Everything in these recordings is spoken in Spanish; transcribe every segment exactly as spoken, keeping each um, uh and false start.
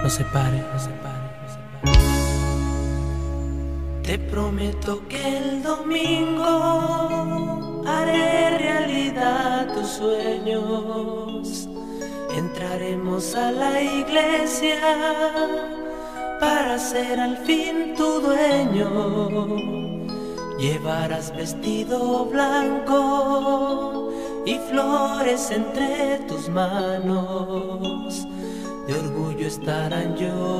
nos separe, nos separe, nos separe. Te prometo que el domingo haré realidad tus sueños. Entraremos a la iglesia para ser al fin tu dueño. Llevarás vestido blanco y flores entre tus manos. De orgullo estarán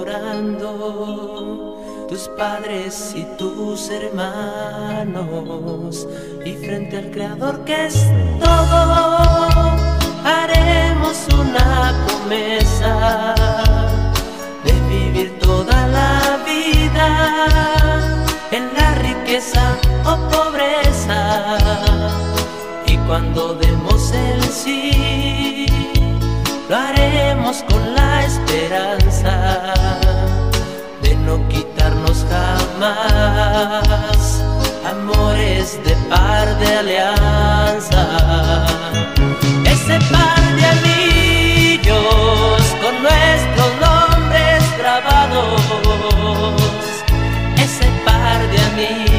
llorando tus padres y tus hermanos. Y frente al Creador, que es todo, haremos una promesa de vivir toda la vida en la riqueza o pobreza. Y cuando demos el sí, lo haremos con la esperanza de no quitarnos jamás amores de par de alianza. Ese par de anillos con nuestros nombres grabados, ese par de anillos